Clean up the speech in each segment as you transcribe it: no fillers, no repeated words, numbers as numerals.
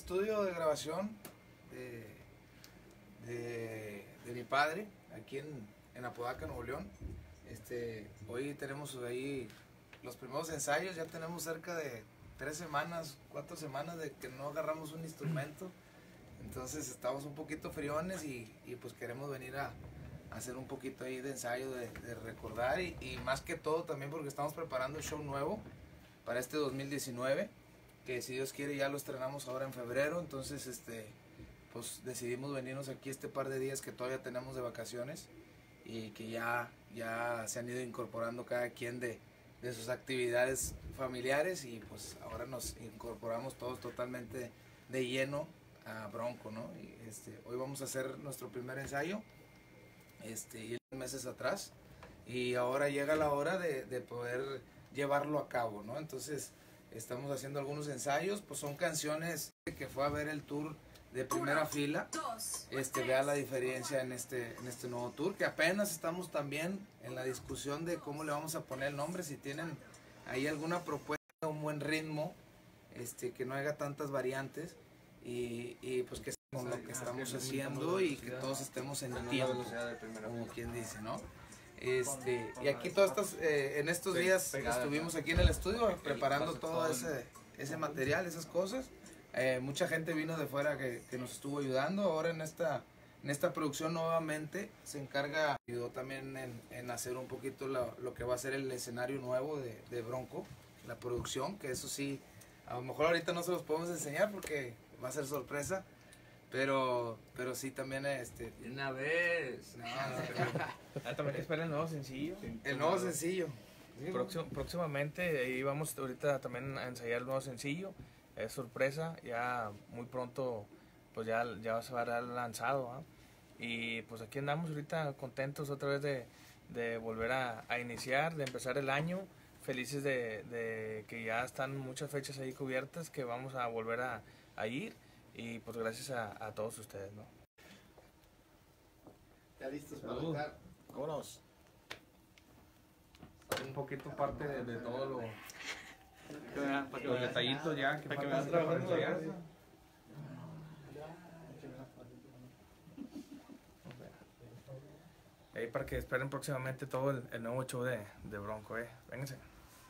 estudio de grabación de mi padre, aquí en Apodaca, Nuevo León. Hoy tenemos ahí los primeros ensayos, ya tenemos cerca de 3 semanas, 4 semanas de que no agarramos un instrumento. Entonces estamos un poquito friones y pues queremos venir a hacer un poquito ahí de ensayo, de recordar y más que todo también porque estamos preparando un show nuevo para este 2019, que si Dios quiere ya lo estrenamos ahora en febrero. Entonces pues decidimos venirnos aquí este par de días que todavía tenemos de vacaciones y que ya se han ido incorporando cada quien de sus actividades familiares y pues ahora nos incorporamos todos totalmente de lleno a Bronco, ¿no? Y hoy vamos a hacer nuestro primer ensayo, meses atrás, y ahora llega la hora de poder llevarlo a cabo, ¿no? Entonces estamos haciendo algunos ensayos, pues son canciones que fue a ver el tour de primera fila, vea la diferencia en este nuevo tour, que apenas estamos también en la discusión de cómo le vamos a poner el nombre, si tienen ahí alguna propuesta, un buen ritmo, que no haya tantas variantes y pues que con lo que estamos haciendo y que todos estemos en tiempo, como quien dice, ¿no? Y aquí todas estas, en estos días estuvimos aquí en el estudio preparando todo ese material, esas cosas. Mucha gente vino de fuera que nos estuvo ayudando. Ahora en esta producción nuevamente se ayudó también en hacer un poquito lo que va a ser el escenario nuevo de Bronco, la producción, que eso sí, a lo mejor ahorita no se los podemos enseñar porque va a ser sorpresa, pero sí también una vez. También que esperen el nuevo sencillo. El nuevo sencillo. Próximamente, ahí vamos ahorita también a ensayar el nuevo sencillo. Es sorpresa, ya muy pronto pues ya se va a dar lanzado, ¿eh? Y pues aquí andamos ahorita contentos otra vez de volver a iniciar, de empezar el año, felices de que ya están muchas fechas ahí cubiertas, que vamos a volver a ir, y pues gracias a todos ustedes, ¿no? ¿Ya listos para tocar? Vámonos. Un poquito parte de todo los detallitos ya que faltan para ensayar. Ahí para que esperen próximamente todo el nuevo show de Bronco, vénganse.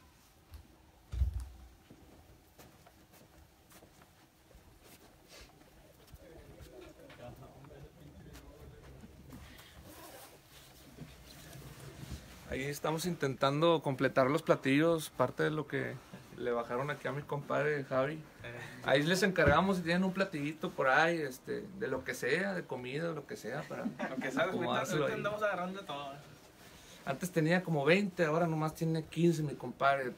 Ahí estamos intentando completar los platillos, parte de lo que le bajaron aquí a mi compadre Javi. Ahí les encargamos si tienen un platillito por ahí, de lo que sea, de comida, lo que sea, para lo que sabes, ahorita andamos agarrando todo. Antes tenía como 20, ahora nomás tiene 15 mi compadre.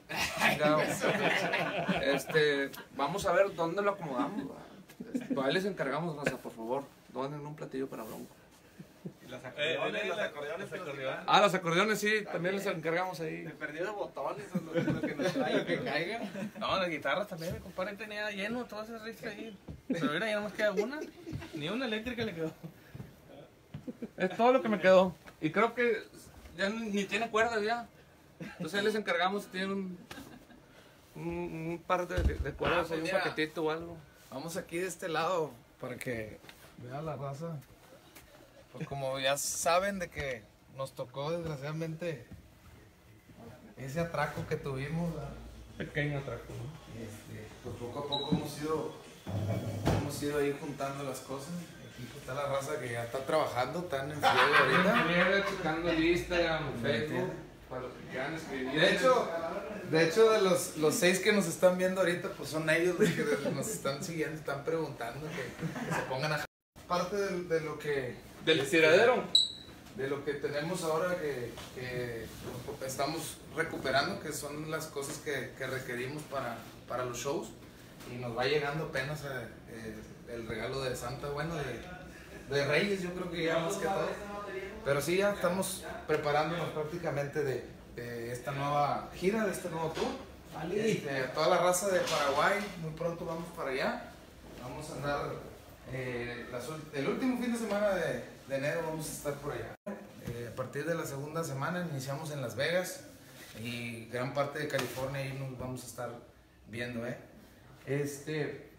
Vamos a ver dónde lo acomodamos. Ahí les encargamos, o sea, por favor, donen un platillo para Bronco. Los acordeones. Los acordeones sí, también les encargamos ahí. Se perdió de botones, lo que nos traiga, que caiga. No, las guitarras también, mi compadre tenía lleno todas esas risas ahí. Pero mira, ya nomás queda una. Ni una eléctrica le quedó. Es todo lo que me quedó. Y creo que ya ni tiene cuerdas ya. Entonces ahí les encargamos si tienen un par de cuerdas, pues un mira, paquetito o algo. Vamos aquí de este lado para que vean la raza. Pues como ya saben de que nos tocó desgraciadamente ese atraco que tuvimos, ¿verdad? Pequeño atraco, ¿no? Pues poco a poco hemos ido ahí juntando las cosas. Aquí está la raza que ya está trabajando, están en friegue ahorita. Checando el Instagram, Facebook, para los que quieran escribir. De hecho de los 6 que nos están viendo ahorita, pues son ellos los que nos están siguiendo, están preguntando que se pongan a parte de lo que... Del tiradero. De lo que tenemos ahora que estamos recuperando, que son las cosas que requerimos para los shows, y nos va llegando apenas el regalo de Santa, bueno, de Reyes, yo creo que ya más que todo, pero sí, ya estamos preparándonos prácticamente de esta nueva gira, de este nuevo tour. Toda la raza de Paraguay, muy pronto vamos para allá, vamos a andar el último fin de semana de enero vamos a estar por allá. A partir de la segunda semana iniciamos en Las Vegas y gran parte de California ahí nos vamos a estar viendo,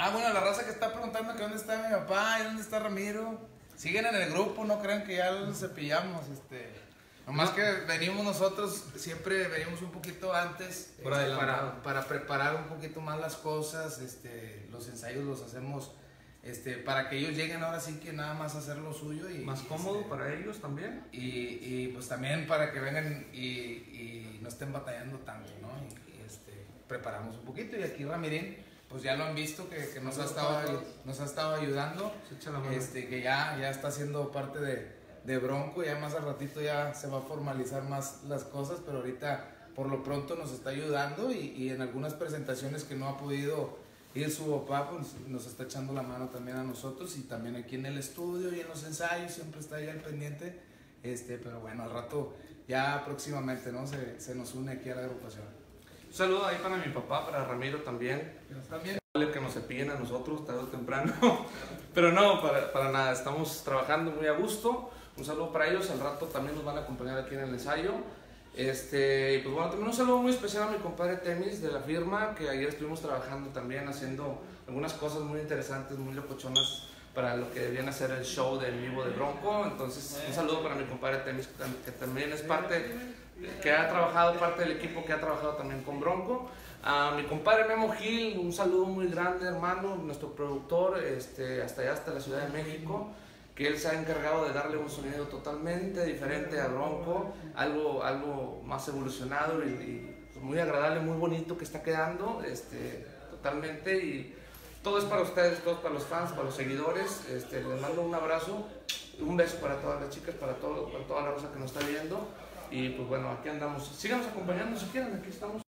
Bueno, la raza que está preguntando que dónde está mi papá y dónde está Ramiro. Siguen en el grupo, no crean que ya los cepillamos. Nomás que venimos nosotros, siempre venimos un poquito antes para preparar un poquito más las cosas. Los ensayos los hacemos para que ellos lleguen ahora sí que nada más a hacer lo suyo. Y, más cómodo para ellos también. Y pues también para que vengan y no estén batallando tanto, ¿no? Preparamos un poquito y aquí Ramirín, pues ya lo han visto que nos ha estado ayudando, que ya está siendo parte de Bronco, ya más al ratito ya se va a formalizar más las cosas, pero ahorita por lo pronto nos está ayudando y en algunas presentaciones que no ha podido ir su papá, pues nos está echando la mano también a nosotros y también aquí en el estudio y en los ensayos, siempre está ahí al pendiente, pero bueno, al rato ya próximamente, ¿no? Se nos une aquí a la agrupación. Un saludo ahí para mi papá, para Ramiro también. Que nos cepillen a nosotros tarde o temprano. Pero no, para nada, estamos trabajando muy a gusto. Un saludo para ellos, al rato también nos van a acompañar aquí en el ensayo. Pues bueno, también un saludo muy especial a mi compadre Temis de la firma, que ayer estuvimos trabajando también, haciendo algunas cosas muy interesantes, muy locochonas para lo que viene a ser el show de en vivo de Bronco. Entonces, un saludo para mi compadre Temis, que también es parte, que ha trabajado, parte del equipo que ha trabajado también con Bronco. A mi compadre Memo Gil, un saludo muy grande, hermano, nuestro productor, hasta allá, hasta la Ciudad de México, que él se ha encargado de darle un sonido totalmente diferente a Bronco, algo más evolucionado y muy agradable, muy bonito que está quedando, totalmente, y todo es para ustedes, todo es para los fans, para los seguidores. Les mando un abrazo, un beso para todas las chicas, para toda la raza que nos está viendo. Y pues bueno, aquí andamos. Síganos acompañando si quieren, aquí estamos.